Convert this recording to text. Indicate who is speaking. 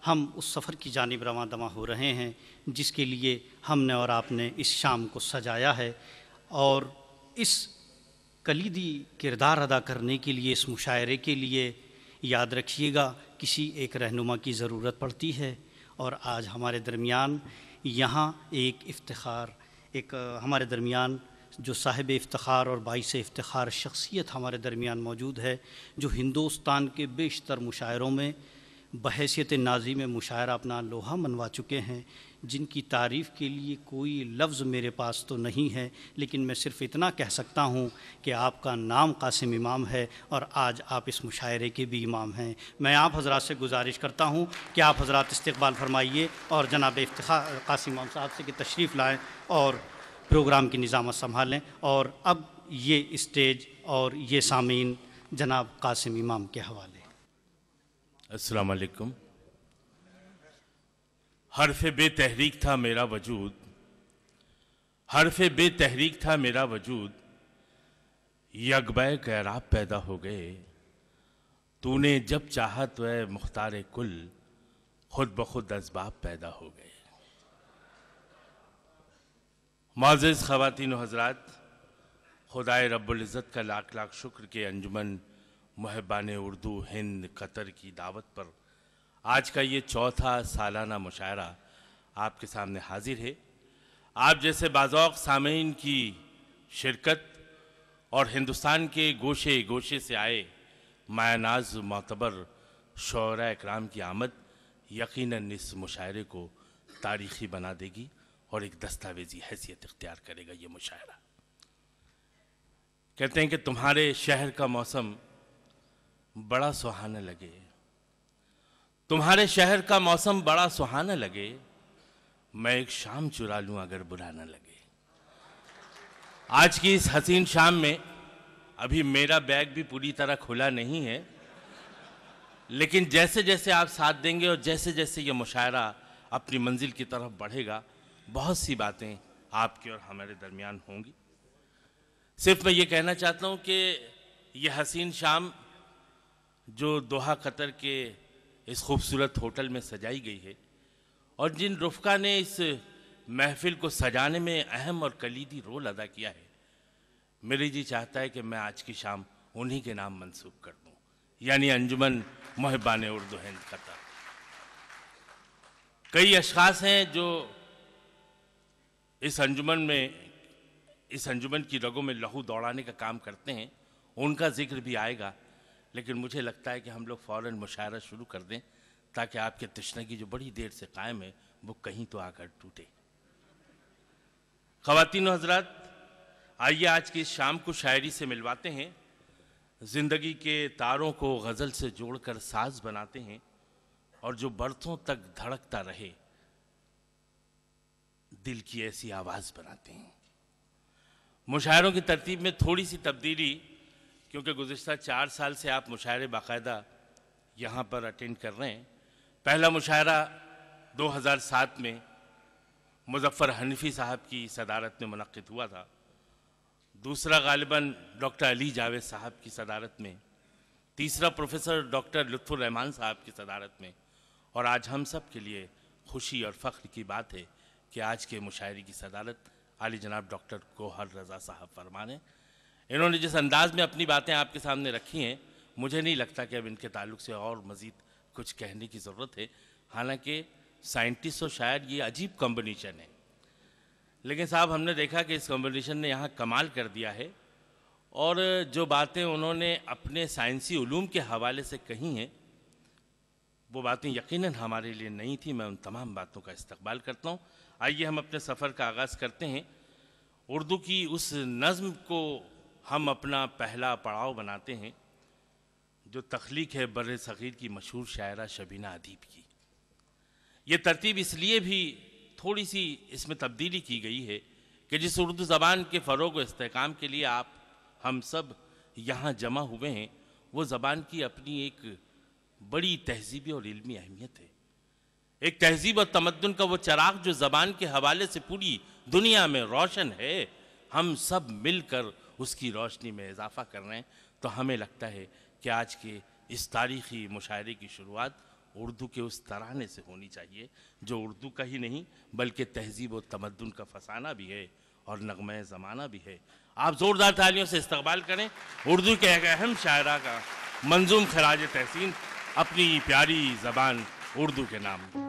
Speaker 1: ہم اس سفر کی جانب رواں دواں ہو رہے ہیں جس کے لیے ہم نے اور آپ نے اس شام کو سجایا ہے، اور اس کلیدی کردار ادا کرنے کے لیے، اس مشاعرے کے لیے یاد رکھیے گا کسی ایک رہنما کی ضرورت پڑتی ہے، اور آج ہمارے درمیان یہاں ہمارے درمیان جو صاحب افتخار اور باعث افتخار شخصیت ہمارے درمیان موجود ہے، جو ہندوستان کے بیشتر مشاعروں میں بحیثیت ناظم مشاعرہ اپنا لوہا منوا چکے ہیں، جن کی تعریف کے لیے کوئی لفظ میرے پاس تو نہیں ہے، لیکن میں صرف اتنا کہہ سکتا ہوں کہ آپ کا نام قاسم امام ہے، اور آج آپ اس مشاعرے کے بھی امام ہیں۔ میں آپ حضرات سے گزارش کرتا ہوں کہ آپ حضرات استقبال فرمائیے اور جناب افتخار قاسم امام صاحب سے کہ تشریف لائیں اور پروگرام کی نظامت سنبھالیں، اور اب یہ اسٹیج اور یہ سامعین جناب قاسم امام کے حوالے۔
Speaker 2: السلام علیکم۔ حرف بے تحریک تھا میرا وجود، حرف بے تحریک تھا میرا وجود، یکبے غیراب پیدا ہو گئے، تو نے جب چاہا تو اے مختار کل، خود بخود اسباب پیدا ہو گئے۔ معزز خواتین و حضرات، خدائے رب العزت کا لاکھ لاکھ شکر کہ انجمن محبان اردو ہند قطر کی دعوت پر آج کا یہ چوتھا سالانہ مشاعرہ آپ کے سامنے حاضر ہے۔ آپ جیسے باذوق سامعین کی شرکت اور ہندوستان کے گوشے گوشے سے آئے مایہ ناز معتبر شعراء اکرام کی آمد یقیناً اس مشاعرے کو تاریخی بنا دے گی اور ایک دستاویزی حیثیت اختیار کرے گا یہ مشاعرہ۔ کہتے ہیں کہ تمہارے شہر کا موسم بڑا سہانا لگے، تمہارے شہر کا موسم بڑا سہانا لگے، میں ایک شام چرا لوں اگر برا نہ لگے۔ آج کی اس حسین شام میں ابھی میرا بیگ بھی پوری طرح کھلا نہیں ہے، لیکن جیسے جیسے آپ ساتھ دیں گے اور جیسے جیسے یہ مشاعرہ اپنی منزل کی طرف بڑھے گا، بہت سی باتیں آپ کے اور ہمارے درمیان ہوں گی۔ صرف میں یہ کہنا چاہتا ہوں کہ یہ حسین شام جو دوحہ قطر کے اس خوبصورت ہوٹل میں سجائی گئی ہے، اور جن رفقا نے اس محفل کو سجانے میں اہم اور کلیدی رول ادا کیا ہے، میری جی چاہتا ہے کہ میں آج کی شام انہی کے نام منسوب کر دوں، یعنی انجمن محبان اردو ہند قطر۔ کئی اشخاص ہیں جو اس انجمن کی رگوں میں لہو دوڑانے کا کام کرتے ہیں، ان کا ذکر بھی آئے گا، لیکن مجھے لگتا ہے کہ ہم لوگ فوراً مشاعرہ شروع کر دیں تاکہ آپ کی تشنگی جو بڑی دیر سے قائم ہے وہ کہیں تو آ کر ٹوٹے۔ خواتین و حضرات، آئیے آج کی اس شام کو شاعری سے ملواتے ہیں، زندگی کے تاروں کو غزل سے جوڑ کر ساز بناتے ہیں، اور جو برسوں تک دھڑکتا رہے دل کی ایسی آواز بناتے ہیں۔ مشاعروں کی ترتیب میں تھوڑی سی تبدیلی، کیونکہ گزشتہ 4 سال سے آپ مشاعرے باقاعدہ یہاں پر اٹینڈ کر رہے ہیں۔ پہلا مشاعرہ 2007 میں مظفر حنفی صاحب کی صدارت میں منعقد ہوا تھا، دوسرا غالباً ڈاکٹر علی جاوید صاحب کی صدارت میں، تیسرا پروفیسر ڈاکٹر لطف الرحمان صاحب کی صدارت میں، اور آج ہم سب کے لیے خوشی اور فخر کی بات ہے کہ آج کے مشاعرے کی صدارت عالی جناب ڈاکٹر گوہر رضا صاحب فرمان ہیں۔ انہوں نے جس انداز میں اپنی باتیں آپ کے سامنے رکھی ہیں، مجھے نہیں لگتا کہ اب ان کے تعلق سے اور مزید کچھ کہنے کی ضرورت ہے، حالانکہ سائنٹسٹ اور شاعر یہ عجیب کمبینیشن ہے، لیکن صاحب ہم نے دیکھا کہ اس کمبینیشن نے یہاں کمال کر دیا ہے، اور جو باتیں انہوں نے اپنے سائنسی علوم کے حوالے سے کہی ہیں وہ باتیں یقیناً ہمارے لیے نہیں تھیں۔ میں ان تمام باتوں کا استقبال کرتا ہوں۔ آئیے ہم اپنے سفر کا آغاز کرتے ہیں۔ اردو کی اس نظم کو ہم اپنا پہلا پڑاؤ بناتے ہیں جو تخلیق ہے بر صغیر کی مشہور شاعرہ شبینہ ادیب کی۔ یہ ترتیب اس لیے بھی تھوڑی سی اس میں تبدیلی کی گئی ہے کہ جس اردو زبان کے فروغ و استحکام کے لیے آپ ہم سب یہاں جمع ہوئے ہیں، وہ زبان کی اپنی ایک بڑی تہذیبی اور علمی اہمیت ہے۔ ایک تہذیب اور تمدن کا وہ چراغ جو زبان کے حوالے سے پوری دنیا میں روشن ہے، ہم سب مل کر اس کی روشنی میں اضافہ کر رہے ہیں، تو ہمیں لگتا ہے کہ آج کے اس تاریخی مشاعرے کی شروعات اردو کے اس ترانے سے ہونی چاہیے جو اردو کا ہی نہیں بلکہ تہذیب و تمدن کا فسانہ بھی ہے اور نغمہ زمانہ بھی ہے. آپ زوردار تالیوں سے استقبال کریں اردو کے ایک اہم شاعرہ کا منظوم خراج تحسین اپنی پیاری زبان اردو کے نام.